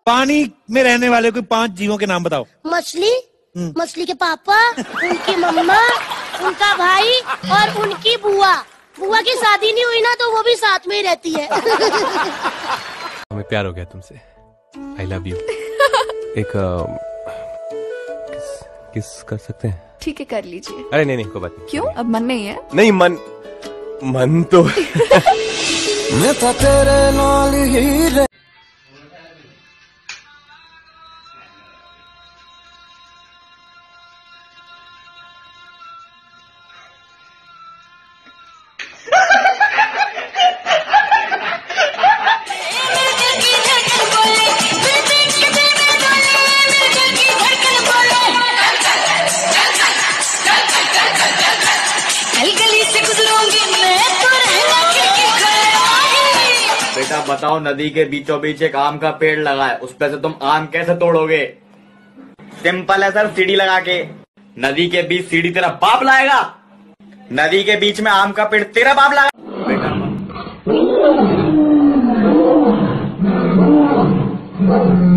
पानी में रहने वाले कोई 5 जीवों के नाम बताओ। मछली, मछली के पापा, उनकी मम्मा, उनका भाई और उनकी बुआ। बुआ की शादी नहीं हुई ना तो वो भी साथ में ही रहती है। हमें प्यार हो गया तुमसे। I love you. एक किस कर सकते हैं? ठीक है कर लीजिए। अरे नहीं कोई बात नहीं। क्यों अब मन नहीं है? नहीं मन तो मैं तो तेरे नाल ही बेटा बताओ, नदी के बीचों बीच एक आम का पेड़ लगा है, उस पे से तुम आम कैसे तोड़ोगे? सिंपल है सर, सीढ़ी लगा के। नदी के बीच सीढ़ी तेरा बाप लाएगा, नदी के बीच में आम का पेड़ तेरा बाप लाएगा। बेटा